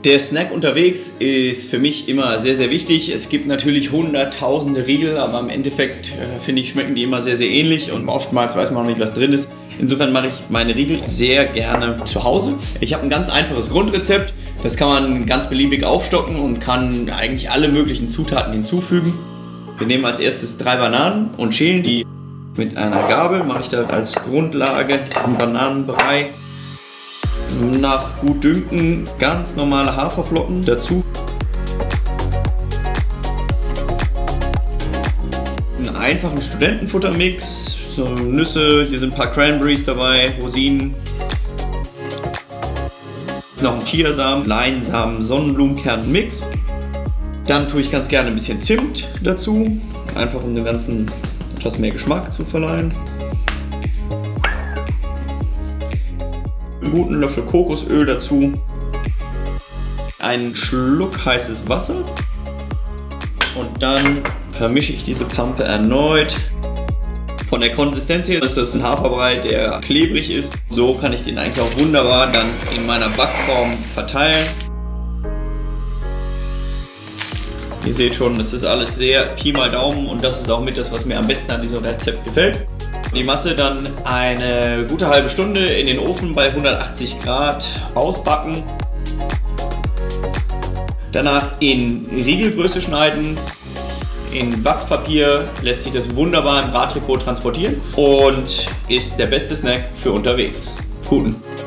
Der Snack unterwegs ist für mich immer sehr, sehr wichtig. Es gibt natürlich hunderttausende Riegel, aber im Endeffekt finde ich, schmecken die immer sehr, sehr ähnlich und oftmals weiß man auch nicht, was drin ist. Insofern mache ich meine Riegel sehr gerne zu Hause. Ich habe ein ganz einfaches Grundrezept. Das kann man ganz beliebig aufstocken und kann eigentlich alle möglichen Zutaten hinzufügen. Wir nehmen als erstes 3 Bananen und schälen die mit einer Gabel. Mache ich da als Grundlage einen Bananenbrei. Nach Gutdünken ganz normale Haferflocken dazu. Einen einfachen Studentenfuttermix, so Nüsse, hier sind ein paar Cranberries dabei, Rosinen. Noch ein Chiasamen, Leinsamen, Sonnenblumenkern-Mix. Dann tue ich ganz gerne ein bisschen Zimt dazu, einfach um dem Ganzen etwas mehr Geschmack zu verleihen. Einen guten Löffel Kokosöl dazu, einen Schluck heißes Wasser und dann vermische ich diese Pampe erneut. Von der Konsistenz her ist das ein Haferbrei, der klebrig ist. So kann ich den eigentlich auch wunderbar dann in meiner Backform verteilen. Ihr seht schon, es ist alles sehr Pi mal Daumen und das ist auch mit das, was mir am besten an diesem Rezept gefällt. Die Masse dann eine gute halbe Stunde in den Ofen bei 180 Grad ausbacken. Danach in Riegelgröße schneiden. In Wachspapier lässt sich das wunderbar im Radtrikot transportieren und ist der beste Snack für unterwegs. Guten!